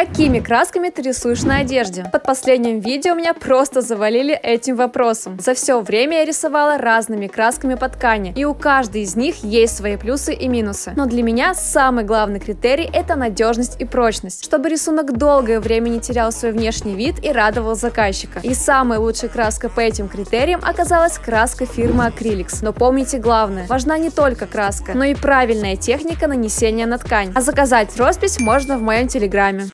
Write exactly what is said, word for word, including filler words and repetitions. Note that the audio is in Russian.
Какими красками ты рисуешь на одежде? Под последним видео меня просто завалили этим вопросом. За все время я рисовала разными красками по ткани, и у каждой из них есть свои плюсы и минусы. Но для меня самый главный критерий – это надежность и прочность, чтобы рисунок долгое время не терял свой внешний вид и радовал заказчика. И самой лучшей краской по этим критериям оказалась краска фирмы Acrylics. Но помните главное, важна не только краска, но и правильная техника нанесения на ткань. А заказать роспись можно в моем телеграме.